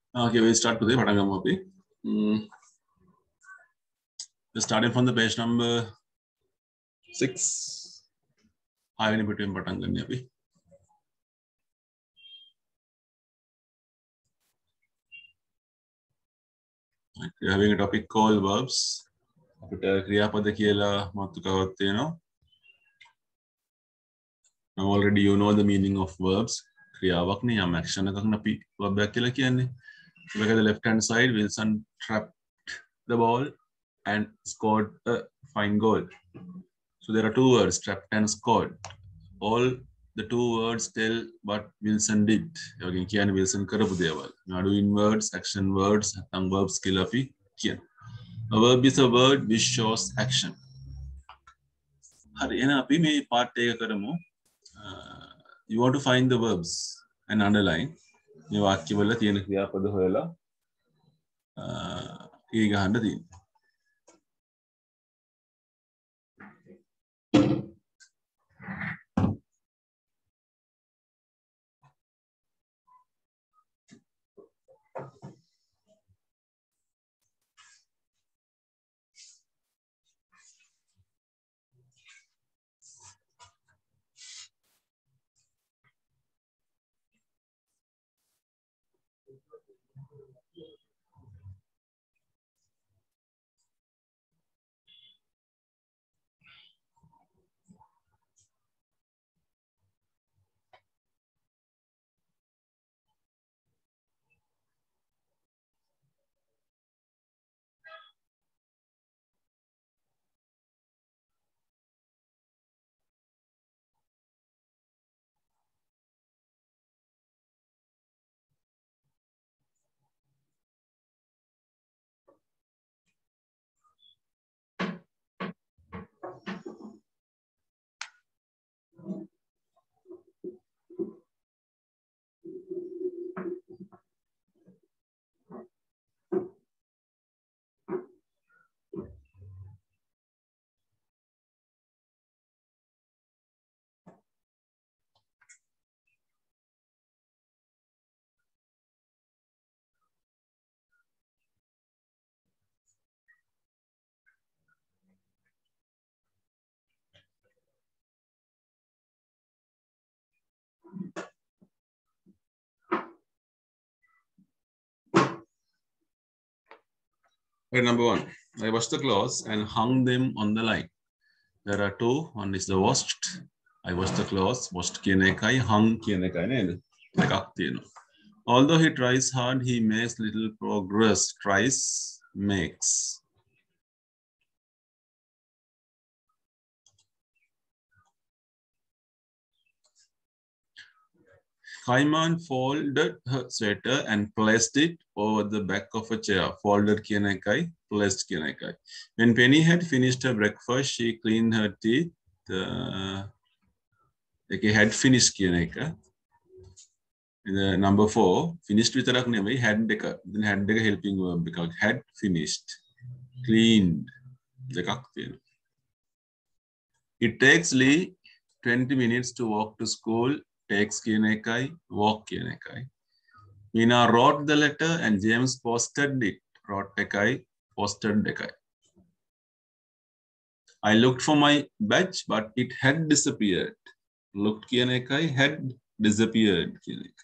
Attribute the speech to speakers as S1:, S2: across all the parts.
S1: Okay, we'll start today. We're starting from the page number 6. Hi, between Patangan. We're having a topic called verbs. Now already you know the meaning of verbs. Kriyaවක් නේ යම් action එකක් අපි verb එකක් කියලා කියන්නේ. Look at the left hand side. Wilson trapped the ball and scored a fine goal. So there are two words, trapped and scored. All the two words tell what Wilson did. යෝගින් කියන්නේ Wilson කරපු දේවල්. නඩු in words, action words, නැත්නම් verbs කියලා අපි කියන. A verb is a word which shows action. හරි එහෙනම් අපි මේ part එක කරමු. You want to find the verbs and underline. මේ වාක්‍යවල තියෙන ක්‍රියාපද හොයලා ඒ ගහන්න තියෙනවා. Okay, number 1. I washed the clothes and hung them on the line. There are two. One is the washed. I washed the clothes. Washed කියන එකයි hung කියන එකයි නේද? දෙකක් තියෙනවා. Although he tries hard, he makes little progress. Tries, makes. Kaiman folded her sweater and placed it over the back of a chair. Folded කියන එකයි, placed කියන එකයි. When Penny had finished her breakfast, she cleaned her teeth. Had finished කියන එක. Number 4, finished විතරක් නෙවෙයි had එක. Then had එක helping verb එකක්. Had finished, cleaned දෙකක් තියෙනවා. It takes Lee 20 minutes to walk to school. Takes කියන එකයි, walk කියන එකයි. Mina wrote the letter and James posted it. Wrote එකයි, posted එකයි. I looked for my badge, but it had disappeared. Looked කියන එකයි, had disappeared කියන එකයි.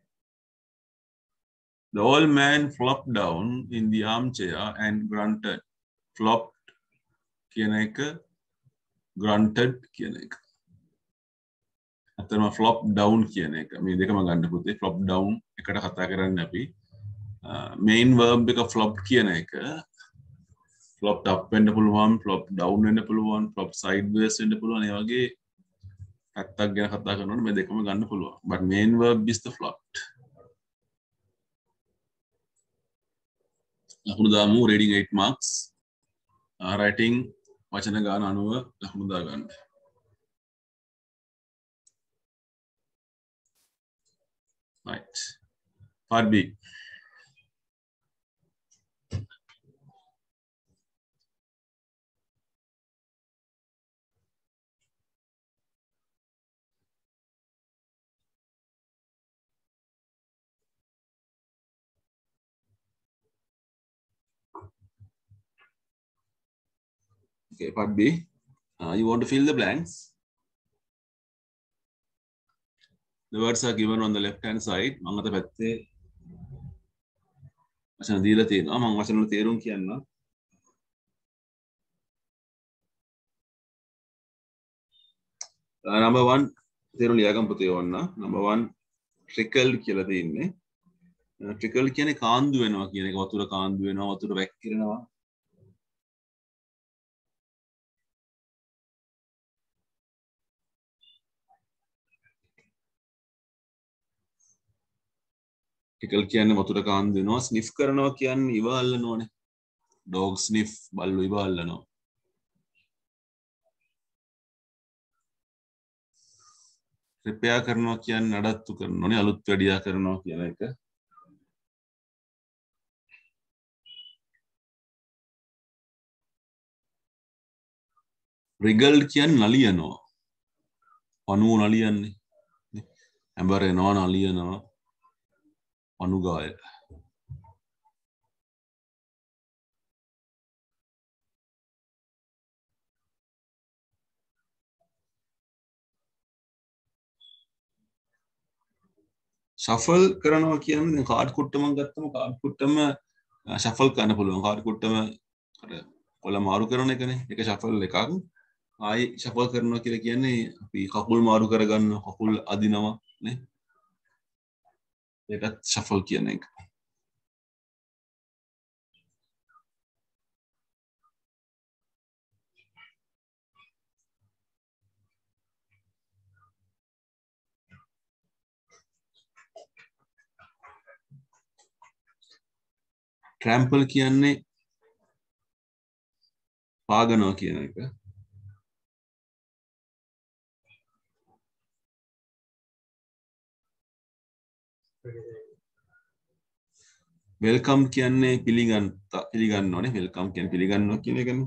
S1: The old man flopped down in the armchair and grunted. Flopped කියන එක, grunted කියන එක. අතන flop down කියන එක. මේ දෙකම ගන්න පුතේ. Flop down එකට කතා කරන්නේ අපි. Main verb එක flopped කියන එක. Flopped up වෙන්න පුළුවන්, flop down වෙන්න පුළුවන්, flop sideways වෙන්න පුළුවන්. ඒ වගේ පැත්තක් ගැන කතා කරනකොට මේ දෙකම ගන්න පුළුවන්. But main verb is the flopped. ලකුණු දාමු reading 8 marks. Writing වචන ගාන 90 ලකුණු දා ගන්න. Right. Part B. Okay, part B. You want to fill the blanks. The words are given on the left hand side. මම අත පැත්තේ වචන දීලා තියෙනවා. මම වචන වල තේරුම් කියන්න. Number 1 තේරුම් ලියාගන්න පුතේ ඕන්න. Number 1 trickled කියලා තියෙන්නේ. Trickled කියන්නේ කාන්දු වෙනවා කියන එක. වතුර කාන්දු වෙනවා, වතුර වැක්කිරෙනවා. ටිකල් කියන්නේ වතුර කාන්දු වෙනවා. ස්නිෆ් කරනවා කියන්නේ ඉව අල්ලනවානේ. ඩොග් ස්නිෆ් බල්ලෝ ඉව අල්ලනවා. රිපෙයාර් කරනවා කියන්නේ නඩත්තු කරනවානේ. අලුත් වැඩියා කරනවා කියන එක. රිගල්ඩ් කියන්නේ නලියනවා. පණුව නලියන්නේ. ඇඹරෙනවා නලියනවා. අනුගාය. ශෆල් කරනවා කියන්නේ දැන් කාඩ් කුට්ටමක් ගත්තම කාඩ් කුට්ටම ශෆල් කරන්න පුළුවන්. කාඩ් කුට්ටම අර කොළ මාරු කරන එකනේ. ඒක ශෆල් එකක්. ආයි ශෆල් කරනවා කියලා කියන්නේ අපි කකුල් මාරු කරගන්න, කකුල් අදිනවා නේ. ඒකත් ශෆල් කියන එක. ට්‍රැම්පල් කියන්නේ පාගනවා කියන එක. වෙල්කම් කියන්නේ පිළිගන්නවනේ. වෙල්කම් කියන්නේ පිළිගන්නවා කියන එකනේ.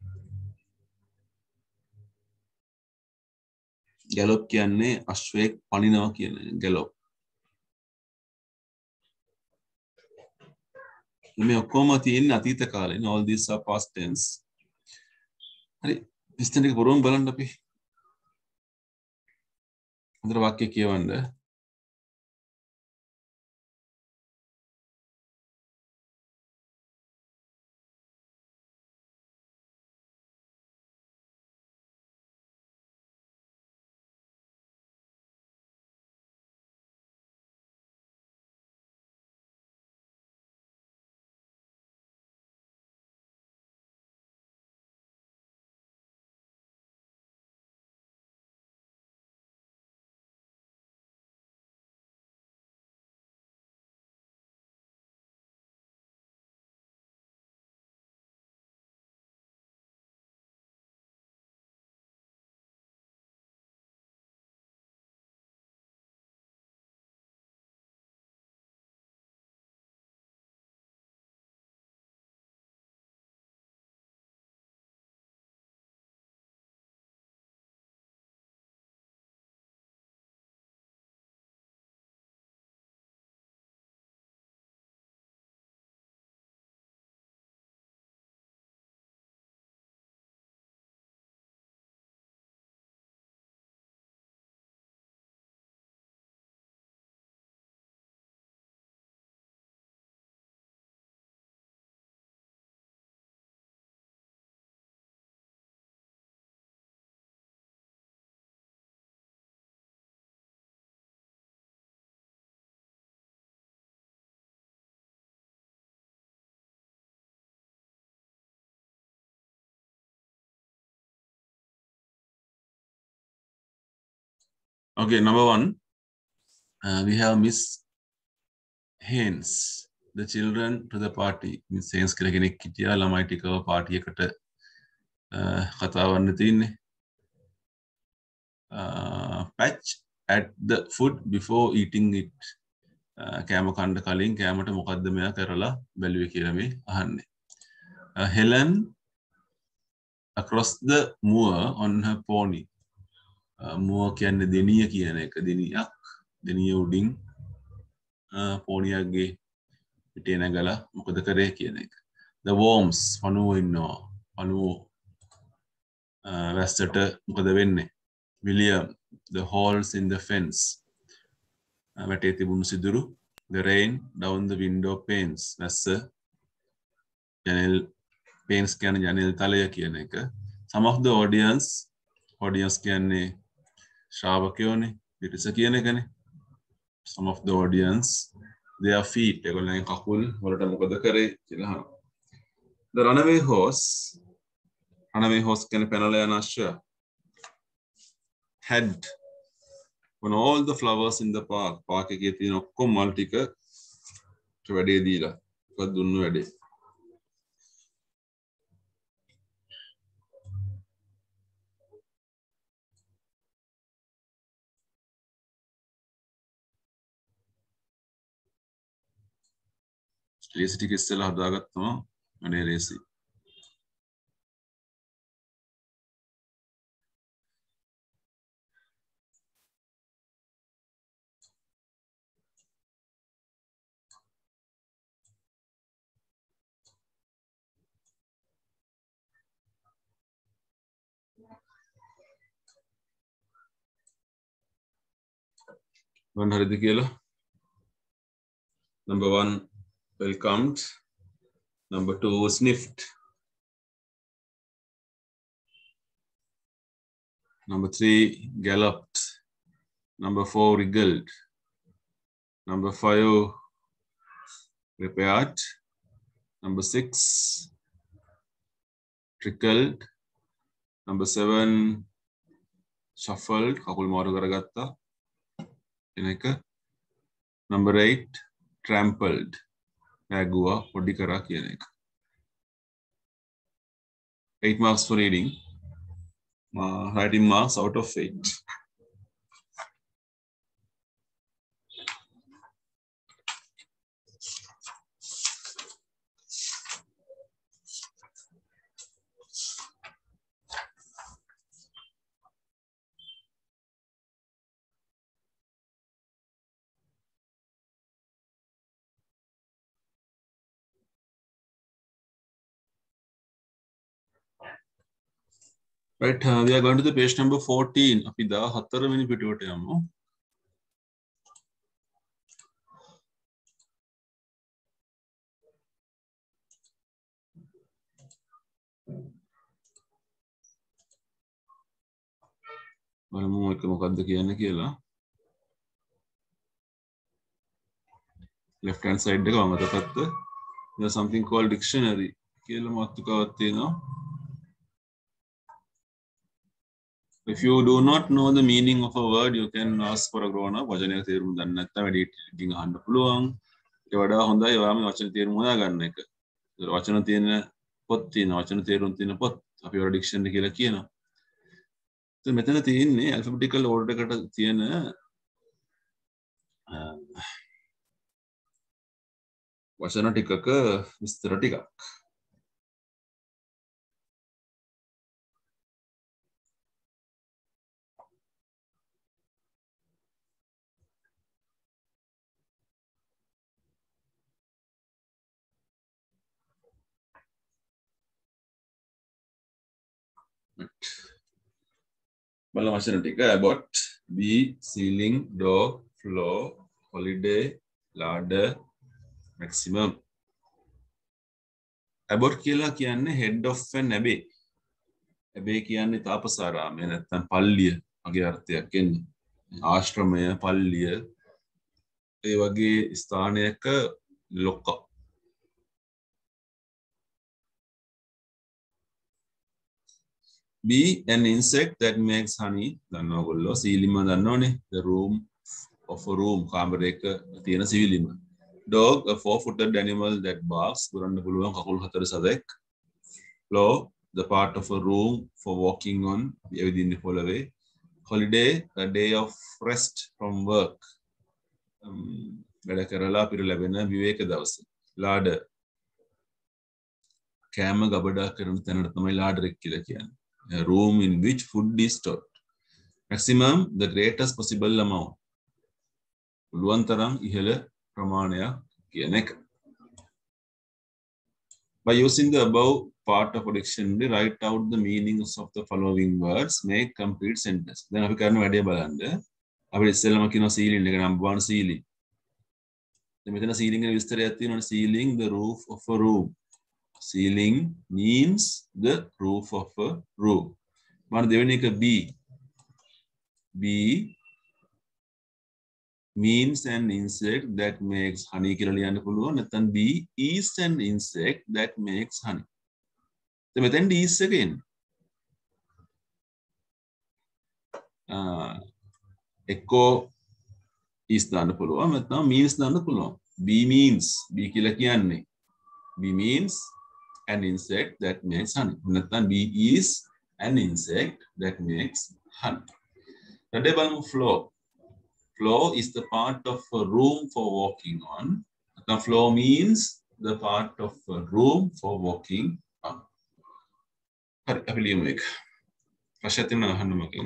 S1: ගැලොප් කියන්නේ අශ්වයෙක් පනිනවා කියන ගැලොප්. මේ ඔක්කොම තියෙන්නේ අතීත කාලේ. All these are past tense. හරි. ඉස්තන එක පුරවමු බලන්න අපි. හොඳට වාක්‍ය කියවන්න. Okay, number 1. We have Miss Haynes. The children to the party. Miss Haynes කියලා කෙනෙක් හිටියා ළමයි ටිකව පාටි එකට කතා වන්න තින්නේ. Patch at the food before eating it. කෑම කන්න කලින් කෑමට මොකද්ද මෙයා කරලා බැලුවේ කියලා මේ අහන්නේ. Helen across the moor on her pony. moor කියන්නේ දෙනිය කියන එක. දෙනියක්. දෙනිය උඩින් පෝනියක්ගේ පිටේ නැගලා මොකද කරේ කියන එක. The worms පණුවෝ ඉන්නවා. පණුවෝ වැස්සට මොකද වෙන්නේ? William, the holes in the fence. වැටේ තිබුණු සිදුරු. The rain down the window panes. වැස්ස ජනෙල් panes කියන්නේ ජනෙල් තලය කියන එක. Some of the audience කියන්නේ ශ්‍රාවකයෝනේ, පිරිස කියන එකනේ. Some of the audience, their feet, ඒගොල්ලන්ගේ කකුල් වලට මොකද කරේ කියලා අහනවා. The runaway horse කියන්නේ පැනලා යන අශ්වයා had on all the flowers in the park. Park එකේ තියෙන ඔක්කොම මල් ටික වැඩේ දීලා. මොකද දුන්නු වැඩේ. ලේසි ටික ඉස්සෙල්ලා හදාගත්තම වැඩේ ලේසි. One හරිද කියලා? Number 1 welcomed. Number 2 sniffed. Number 3 galloped. Number 4 wriggled. Number 5 repaired. Number 6 trickled. Number 7 shuffled. කකුල් මාරු කරගත්තා. එනක. Number 8 trampled. වැගුවා පොඩි කරා කියන එක. 8 marks for reading. Writing marks out of 8. Right, we are going to the page number 14. අපි 14 වෙනි පිටුවට යමු. බලමු එක මොකක්ද කියන්නේ කියලා. left hand side එක වමත පැත්ත. There's something called dictionary කියලා මාතෘකාවක් තියෙනවා. If you do not know the meaning of a word, you can ask for a grown-up. වචනයක තේරුම දන්නේ නැත්නම් වැඩි ටිකකින් අහන්න පුළුවන්. ඊට වඩා හොඳයි ඔයාම වචන තේරුම හොයාගන්න එක. ඒතර වචන තියෙන පොත් තියෙනවා. වචන තේරුම් තියෙන පොත්. අපි ඒවට ඩික්ෂනරි කියලා කියනවා. ඉතින් මෙතන තියෙන්නේ alphabetical order එකට තියෙන වචන ටිකක විස්තර ටිකක්. බලමු වචන ටික about, be, ceiling, door, floor, holiday, ladder, maximum. about කියලා කියන්නේ head of an abbey. abbey කියන්නේ තාපසාරාමය නැත්නම් පල්ලිය වගේ අර්ථයක් එන්නේ. ආශ්‍රමය, පල්ලිය ඒ වගේ ස්ථානයක ලොක්ක. Be an insect that makes honey. දන්නවා ඔයගොල්ලෝ සීලිම දන්නවනේ. The room of a room කාමරයක තියෙන සීලිම. Dog, a 4-footed animal that barks. පුරන්න පුළුවන් කකුල් 4 සතෙක්. Floor, the part of a room for walking on. එවිදින්නේ පොළවේ. Holiday, a day of rest from work. වැඩ කරලා අපිට ලැබෙන විවේක දවස. Larder, කෑම ගබඩා කරන තැනට තමයි larder එක කියලා කියන්නේ. A room in which food is stored. Maximum, the greatest possible amount. පුළුවන් තරම් ඉහළ ප්‍රමාණයක් කියන එක. By using the above part of a dictionary, write out the meanings of the following words, make complete sentence. Then අපි කරන වැඩේ බලන්න. අපි ඉස්සෙල්ලාම කියනවා ceiling එක number 1 ceiling. දැන් මෙතන ceiling එක විස්තරයක් තියෙනවානේ. Ceiling the roof of a room. Ceiling means the roof of a room. මම දෙවෙනි එක B. B means an insect that makes honey කියලා ලියන්න පුළුවන්. නැත්නම් B is an insect that makes honey. දැන් මෙතෙන්දී is එක එන්නේ. එක්කෝ is දාන්න පුළුවන් නැත්නම් means දාන්න පුළුවන්. B means B කියලා කියන්නේ. B means an insect that makes honey. නැත්නම් B is an insect that makes honey. ඊට බලමු floor. Floor is the part of a room for walking on. The floor means the part of a room for walking on. හරි අපි ලියමු එක. ප්‍රශ්න තියෙනවා අහන්න මගෙන්.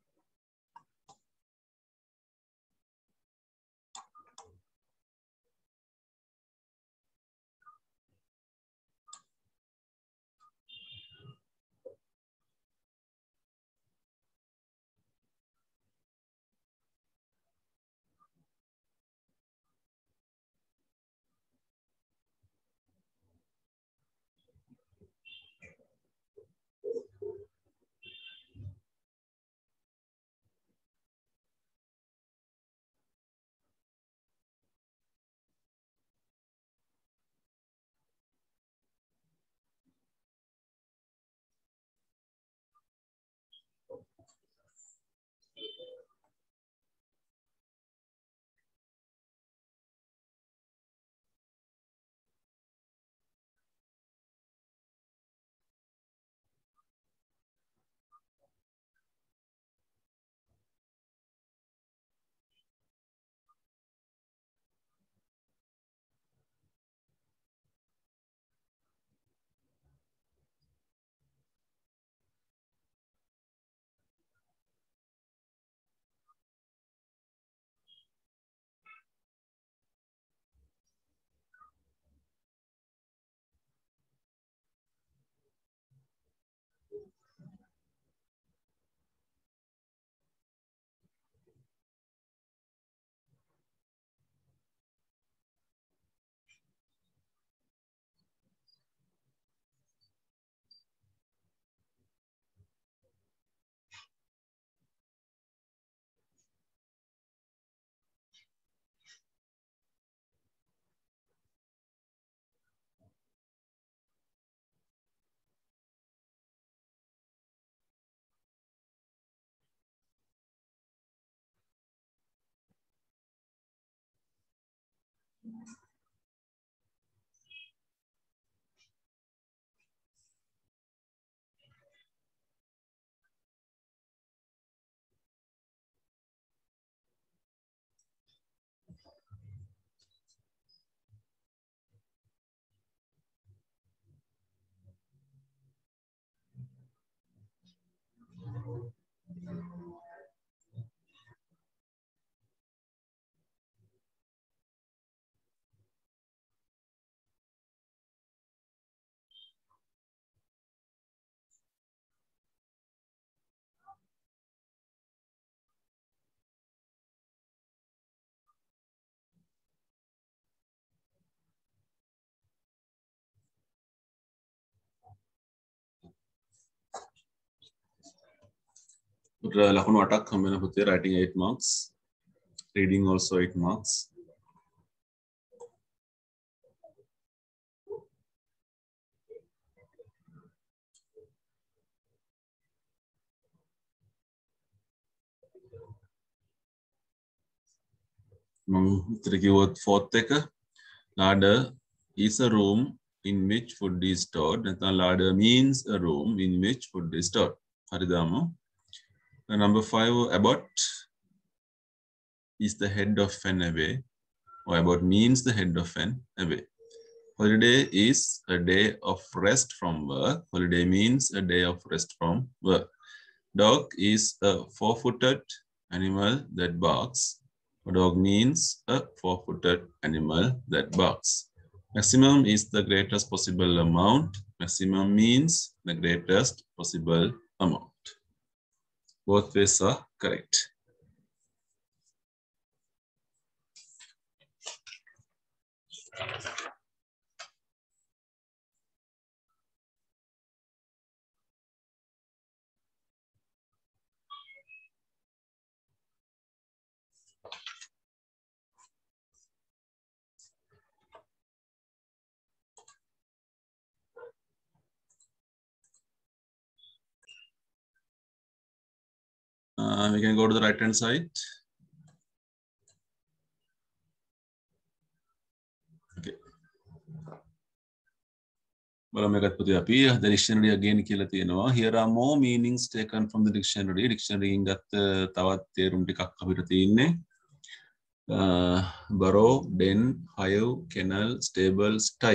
S1: ලකුණු 8ක් හම්බ වෙන පුතේ. writing 8 marks, reading also 8 marks. මම උත්තර කිව්වොත් fourth එක larder is a room in which food is stored. නැත්නම් larder means a room in which food is stored. හරිද අම්මෝ? Number 5, about is the head of an away, or about means the head of an away. Holiday is a day of rest from work. Holiday means a day of rest from work. Dog is a four-footed animal that barks. A dog means a four-footed animal that barks. Maximum is the greatest possible amount. Maximum means the greatest possible amount. Both ways are correct. We can go to the right hand side. Okay. The dictionary again කියලා තියෙනවා. Here are more meanings taken from the dictionary. Dictionary එකෙන් ගත්ත තවත් තේරුම් ටිකක් අපිට තියෙන්නේ. Burrow, den, hive, kennel, stable, sty.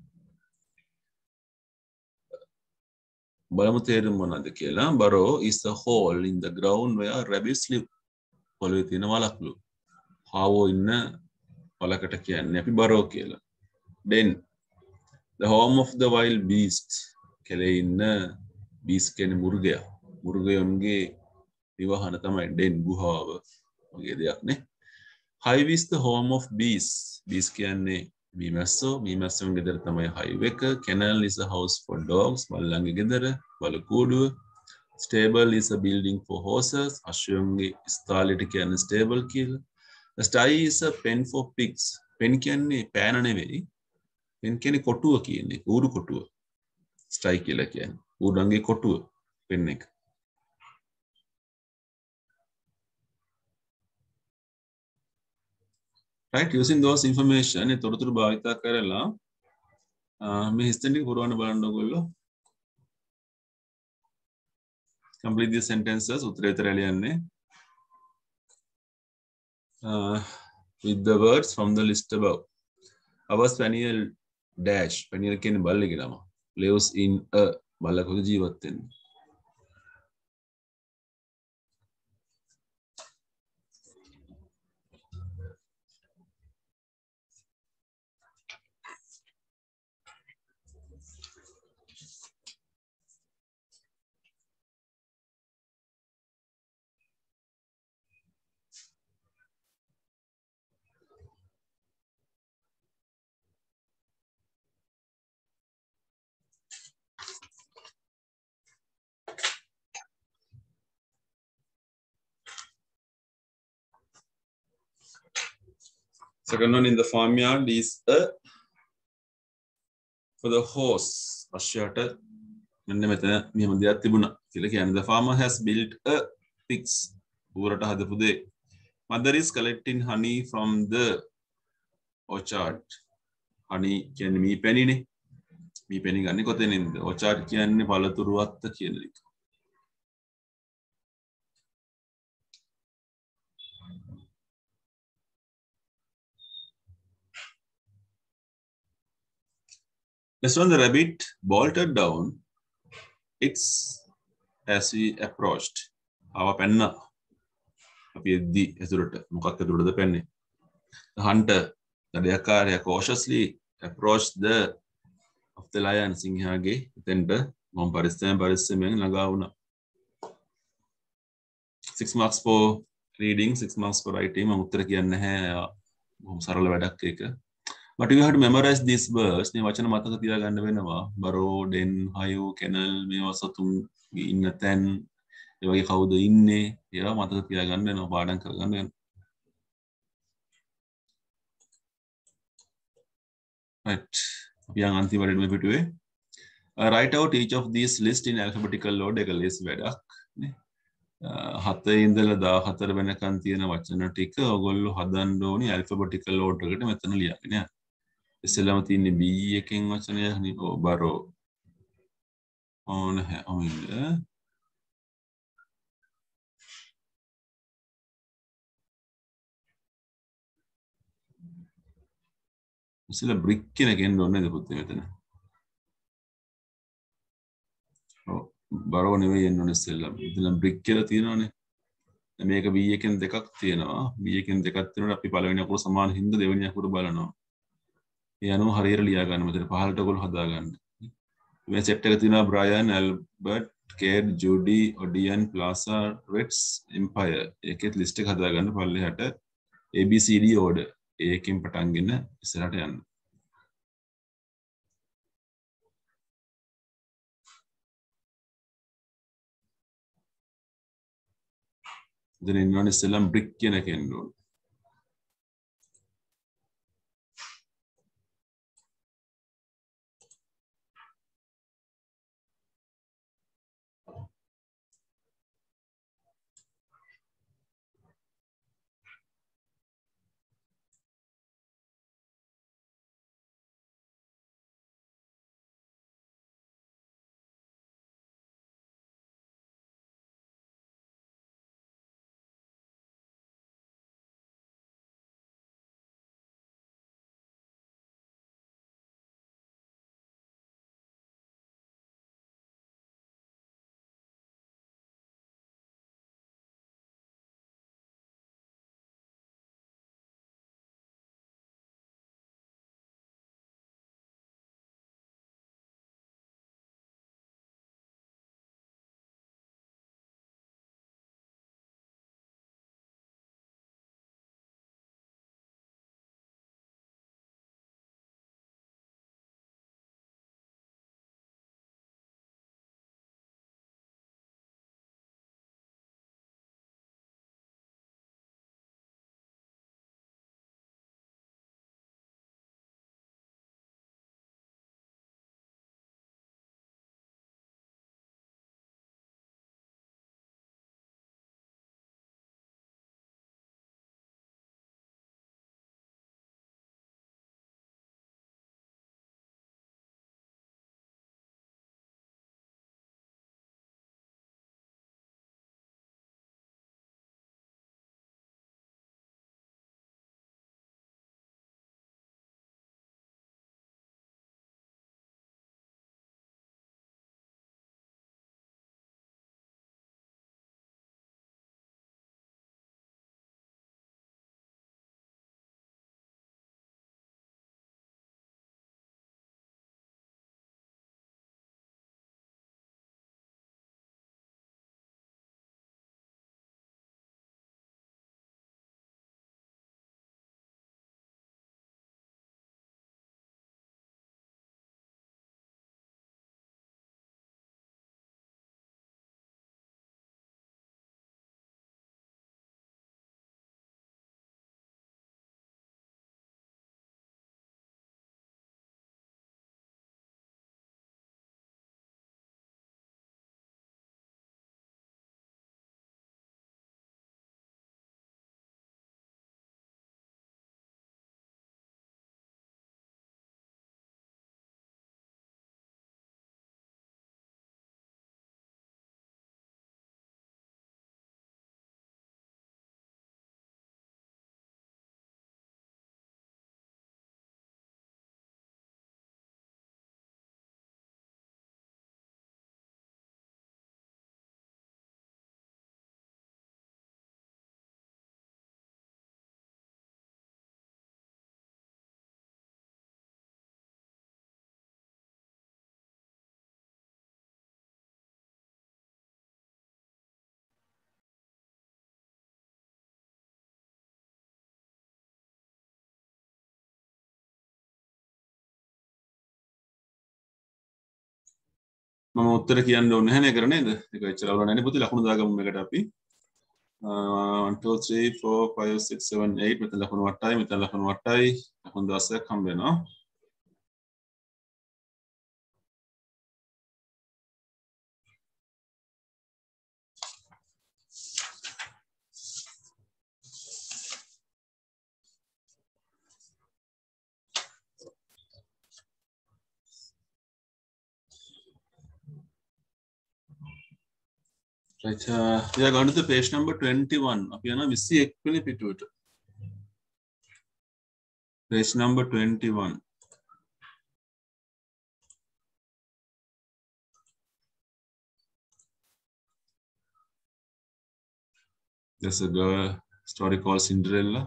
S1: බලමු තේරුම මොනවද කියලා. Burrow is a hole in the ground where rabbits live. පොළවේ තියෙන වලක්ලු. හාවෝ ඉන්න වලකට කියන්නේ අපි burrow කියලා. Den, the home of the wild beast. කෙලේ ඉන්න beast කියන්නේ මුර්ගයා. මුර්ගයන්ගේ නිවහන තමයි den ගුහාව වගේ දෙයක් නේ. Hive is the home of bees. Bees කියන්නේ මීමැස්සෝ. මීමැස්සෝන් ගෙදර තමයි hive එක. Kennel is a house for dogs. බල්ලන්ගේ ගෙදර. බලකූඩුව. Stable is a building for horses. අශ්වයන්ගේ ස්ථාලයට කියන්නේ stable කියලා. The sty is a pen for pigs. pen කියන්නේ පෑන නෙවෙයි. pen කියන්නේ කොටුව කියන්නේ. ඌරු කොටුව. sty කියලා කියන්නේ. ඌරන්ගේ කොටුව. pen එක. Right, using those information, ඒ තොරතුරු භාවිත කරලා මේ හිස්තැන් ටික පුරවන්න බලන්න ඕගොල්ලෝ. Complete these sentences. උත්තරේ විතර ලියන්නේ. With the words from the list above. Our spaniel dash. Spaniel කියන්නේ බල්ලෙක්ගේ නම. Lives in a බල්ලෙකුගේ ජීවත් වෙන්නේ. Second one in the farmyard is a for the horse. අශ්වයාට මෙන්න මෙතන මෙහෙම දෙයක් තිබුණා කියලා කියන්නේ. The farmer has built a pigs. ඌරට හදපු දෙ. Mother is collecting honey from the orchard. Honey කියන්නේ මී පැණිනේ. මී පැණි ගන්නේ කොතනින්ද? orchard කියන්නේ පළතුරු වත්ත කියන එක. Next one, the rabbit bolted down its as we approached. Our penna. The penny. The hunter, the deer cautiously approached the of the lion Singhage, then the Momparistan Parisemen Lagauna. 6 marks for reading, 6 marks for writing. But you have to memorize these words. මේ වචන මතක තියාගන්න වෙනවා. Burrow, den, hive, kennel මේවා සතුන් ඉන්න තැන් ඒ වගේ කවුද ඉන්නේ ඒවා මතක තියාගන්න වෙනවා පාඩම් කරගන්න වෙනවා. Right. අපි යන් අන්තිමට මේ පිටුවේ. Write out each of these list in alphabetical order එක ලේසි වැඩක් නේ. 7 ඉඳලා 14 වෙනකන් තියෙන වචන ටික ඔයගොල්ලෝ හදන්න ඕනි alphabetical order එකට මෙතන ලියන්න නේ. ඉස්සෙල්ලාම තියෙන්නේ B එකෙන් වචනයක් නේ. Burrow. On ඉස්සෙල්ලා brick කෙනෙක් එන්න ඕනේ නේද පුතේ මෙතන. Burrow නෙවෙයි එන්න ඕනේ ඉස්සෙල්ලා. මෙතන brick කියලා තියෙනවානේ. මේක B එකෙන් දෙකක් තියෙනවා. B එකෙන් දෙකක් තියෙනකොට අපි පළවෙනි අකුර සමාන හින්දා දෙවෙනි අකුර බලනවා. ඒ අනුව හරියට ලියා ගන්න මෙතන පහළට ඔයගොල්ලෝ හදා ගන්න. මේ සෙට් එක තියෙනවා Brian, Albert, Cade, Judy, Odeon, Plaza, Ritz, Empire. ඒකෙත් ලිස්ට් එක හදාගන්න පල්ලෙහාට ABCD order. ඒකෙන් පටන්ගෙන ඉස්සරහට යන්න. දැන් ඉන්නවනේ ඉස්සෙල්ලාම බ්‍රික් කියන එක එන්න ඕනේ. මම උත්තර කියන්න ඕනේ නැහැ නේද නේද? ඒක එච්චර අවුල නැහැ නේ පුතේ. ලකුණු දාගමු මේකට අපි. 1 2 3 4 5 6 7 8 මෙතන ලකුණු 8යි මෙතන ලකුණු 8යි ලකුණු 16ක් හම්බ වෙනවා. Right, we are going to the page number 21. අපි යනවා 21 වෙනි පිටුවට. Page number 21. There's a girl story called Cinderella.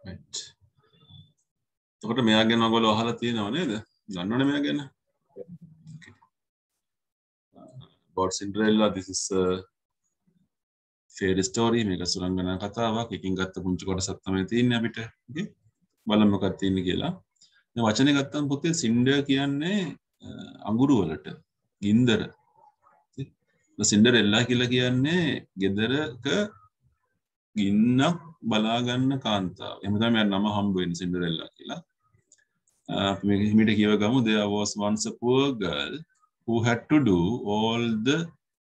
S1: right. එතකොට මෙයා ගැන ඔයගොල්ලෝ අහලා තියෙනව නේද? දන්නවනේ මෙයා ගැන. Okay. About Cinderella, this is a fairy story. මේක සුරංගනා කතාවක්. එකකින් ගත්ත පුංචි කොටසක් තමයි තියෙන්නේ අපිට. Okay. බලමු මොකක්ද තියෙන්නේ කියලා. මේ වචනේ ගත්තම පුතේ සින්ඩර් කියන්නේ අඟුරු වලට ගින්දර. සින්ඩරෙල්ලා කියලා කියන්නේ ගෙදරක ගින්නක් බලා ගන්න කාන්තාව. එහෙම තමයි මම නම හම්බ වෙන්නේ සින්ඩරෙල්ලා කියලා. මේක හිමිට කියව ගමු. There was once a poor girl who had to do all the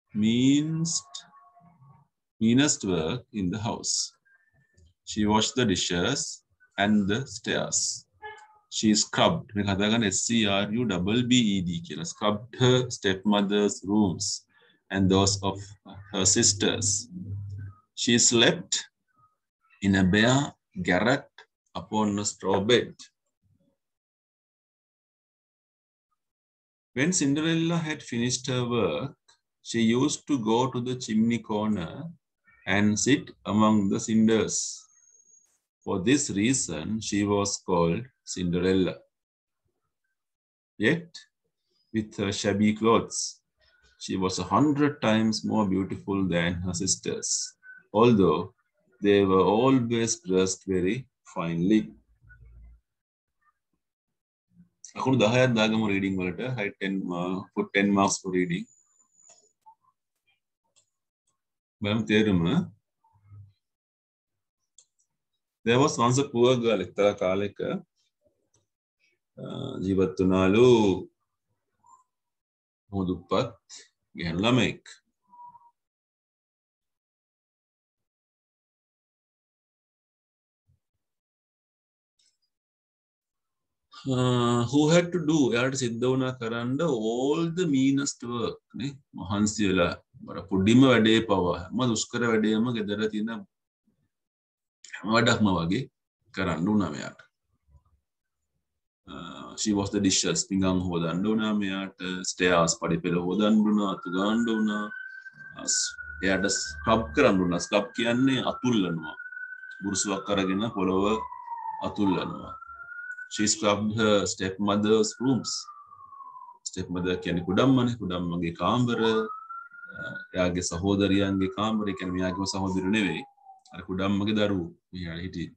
S1: meanest work in the house. She washed the dishes and the stairs. She scrubbed, මේක හදාගන්න SCRUBBED කියලා. Scrubbed her stepmother's rooms and those of her sisters. She slept in a bare garret upon a straw bed. When Cinderella had finished her work, she used to go to the chimney corner and sit among the cinders. For this reason, she was called Cinderella. Yet, with her shabby clothes, she was 100 times more beautiful than her sisters, although they were always dressed very finely. අකුරු 10ක් දාගමු reading වලට. Height 10 put 10 marks for reading. බලමු තේරුම. There was once a poor girl. එක්තරා කාලයක ජීවත් වුණාලු මොදුප්පත් ගැහැණු ළමෙක්. Who had to do, එයාට සිද්ධ වුණා කරන්න all the meanest work නේ, මහන්සි වෙලා පුඩිම වැඩේ පවා හැම දුෂ්කර වැඩේම ගෙදර තියෙන හැම වැඩක්ම වගේ කරන්න උනා මෙයාට. She was the dishes, පිඟාන් හොදන්න උනා මෙයාට, stairs පඩිපෙළ හොදන්න උනා, අතු ගන්න උනා, එයාට ස්ක්‍රබ් කරන්න උනා. ස්ක්‍රබ් කියන්නේ අතුල්ලනවා, බුරුසුවක් අරගෙන පොළව අතුල්ලනවා. She scrubbed her stepmother's rooms. Stepmother කියන්නේ කුඩම්මනේ, කුඩම්මගේ කාමර, එයාගේ සහෝදරියන්ගේ කාමර, කියන්නේ මෙයාගේම සහෝදරියෝ නෙවෙයි, අර කුඩම්මගේ දරුවෝ මෙයා හිටියේ.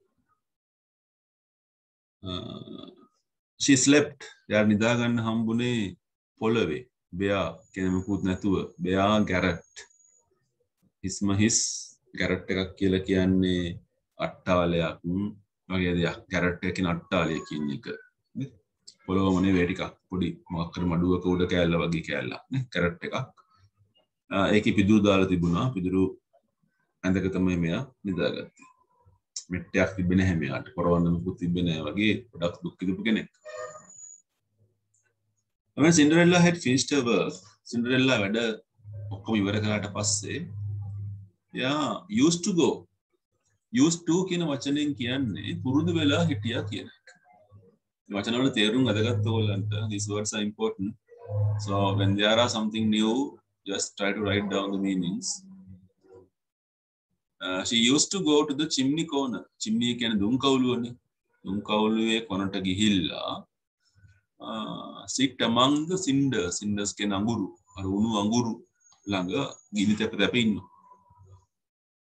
S1: She slept, එයා නිදා ගන්න හම්බුනේ පොළවේ, බෙයා කියන්නේ මුකුත් නැතුව, බෙයා garret. හිස්ම හිස් garret එකක් කියලා කියන්නේ අට්ටාලයක් වගේ දෙයක්. garret එක කියන අට්ටාලය කියන එක නේ, පොළොවම නෙවෙයි, ටිකක් පොඩි මොකක් කර මඩුවක උඩ කෑල්ල වගේ කෑල්ලක් නේ, garret එකක්. ඒකේ පිදුරු දාලා තිබුණා. පිදුරු ඇඳක තමයි මෙයා නිදාගත්තේ. මෙට්ටයක් තිබෙන්නේ නැහැ මෙයාට, පොරවන්න මුකුත් තිබෙන්නේ නැහැ වගේ ගොඩක් දුක් විඳපු කෙනෙක්. When Cinderella had finished her work, Cinderella වැඩ ඔක්කොම ඉවර කරාට පස්සේ එයා used to go. used to කියන වචනෙන් කියන්නේ පුරුදු වෙලා හිටියා කියන එක. මේ වචන වල තේරුම් අදගත්ත ඕගොල්ලන්ට, these words are important. So when there are something new, just try to write down the meanings. She used to go to the chimney corner. Chimney කියන්නේ දුම් කවුළුවනේ. දුම් කවුළුවේ කොනට ගිහිල්ලා sit among the cinders. Cinders කියන්නේ අඟුරු. අර උණු අඟුරු ළඟ ගිනි තැප තැප ඉන්නවා.